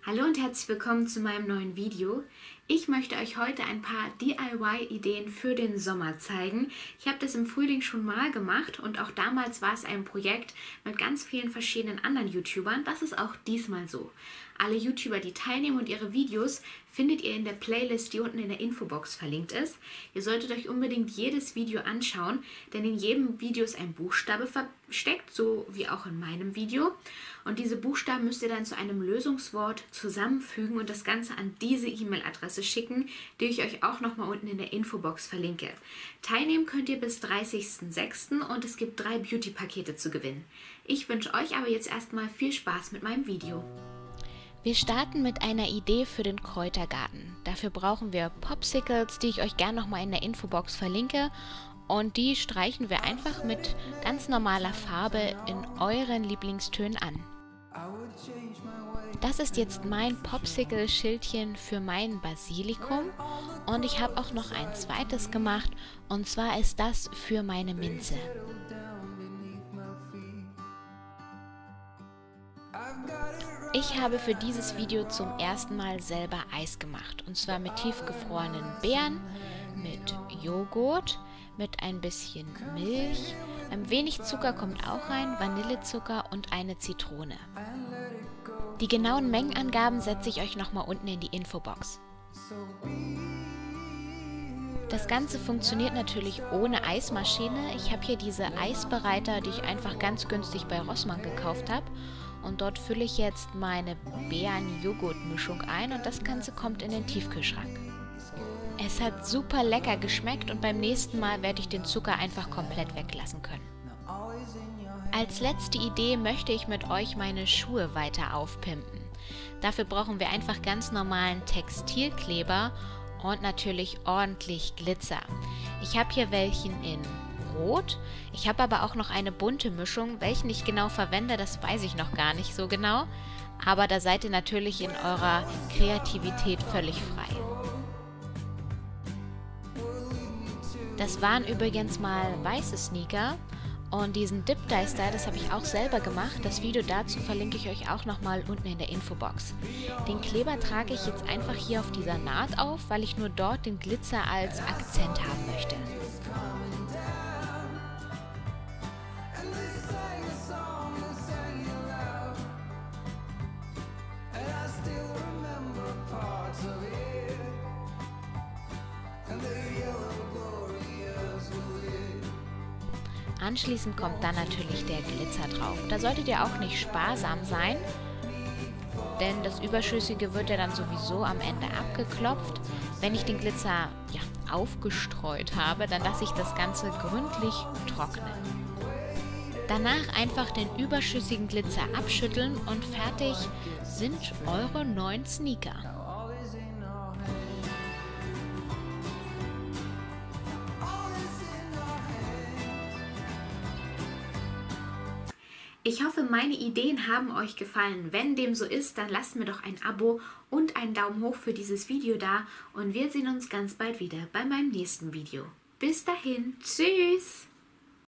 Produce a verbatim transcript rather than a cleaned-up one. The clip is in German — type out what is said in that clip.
Hallo und herzlich willkommen zu meinem neuen Video. Ich möchte euch heute ein paar D I Y-Ideen für den Sommer zeigen. Ich habe das im Frühling schon mal gemacht und auch damals war es ein Projekt mit ganz vielen verschiedenen anderen YouTubern. Das ist auch diesmal so. Alle YouTuber, die teilnehmen und ihre Videos, findet ihr in der Playlist, die unten in der Infobox verlinkt ist. Ihr solltet euch unbedingt jedes Video anschauen, denn in jedem Video ist ein Buchstabe versteckt, so wie auch in meinem Video. Und diese Buchstaben müsst ihr dann zu einem Lösungswort zusammenfügen und das Ganze an diese E-Mail-Adresse schicken, die ich euch auch nochmal unten in der Infobox verlinke. Teilnehmen könnt ihr bis dreißigsten sechsten und es gibt drei Beauty-Pakete zu gewinnen. Ich wünsche euch aber jetzt erstmal viel Spaß mit meinem Video. Wir starten mit einer Idee für den Kräutergarten. Dafür brauchen wir Popsicles, die ich euch gerne nochmal in der Infobox verlinke. Und die streichen wir einfach mit ganz normaler Farbe in euren Lieblingstönen an. Das ist jetzt mein Popsicle-Schildchen für mein Basilikum. Und ich habe auch noch ein zweites gemacht. Und zwar ist das für meine Minze. Ich habe für dieses Video zum ersten Mal selber Eis gemacht. Und zwar mit tiefgefrorenen Beeren, mit Joghurt, mit ein bisschen Milch, ein wenig Zucker kommt auch rein, Vanillezucker und eine Zitrone. Die genauen Mengenangaben setze ich euch nochmal unten in die Infobox. Das Ganze funktioniert natürlich ohne Eismaschine. Ich habe hier diese Eisbereiter, die ich einfach ganz günstig bei Rossmann gekauft habe. Und dort fülle ich jetzt meine Beeren-Joghurt-Mischung ein und das Ganze kommt in den Tiefkühlschrank. Es hat super lecker geschmeckt und beim nächsten Mal werde ich den Zucker einfach komplett weglassen können. Als letzte Idee möchte ich mit euch meine Schuhe weiter aufpimpen. Dafür brauchen wir einfach ganz normalen Textilkleber und natürlich ordentlich Glitzer. Ich habe hier welchen in Rot, ich habe aber auch noch eine bunte Mischung. Welchen ich genau verwende, das weiß ich noch gar nicht so genau. Aber da seid ihr natürlich in eurer Kreativität völlig frei. Das waren übrigens mal weiße Sneaker und diesen Dip Dye Style, das habe ich auch selber gemacht. Das Video dazu verlinke ich euch auch nochmal unten in der Infobox. Den Kleber trage ich jetzt einfach hier auf dieser Naht auf, weil ich nur dort den Glitzer als Akzent haben möchte. Anschließend kommt dann natürlich der Glitzer drauf. Da solltet ihr auch nicht sparsam sein, denn das Überschüssige wird ja dann sowieso am Ende abgeklopft. Wenn ich den Glitzer ja, aufgestreut habe, dann lasse ich das Ganze gründlich trocknen. Danach einfach den überschüssigen Glitzer abschütteln und fertig sind eure neuen Sneaker. Ich hoffe, meine Ideen haben euch gefallen. Wenn dem so ist, dann lasst mir doch ein Abo und einen Daumen hoch für dieses Video da und wir sehen uns ganz bald wieder bei meinem nächsten Video. Bis dahin, tschüss!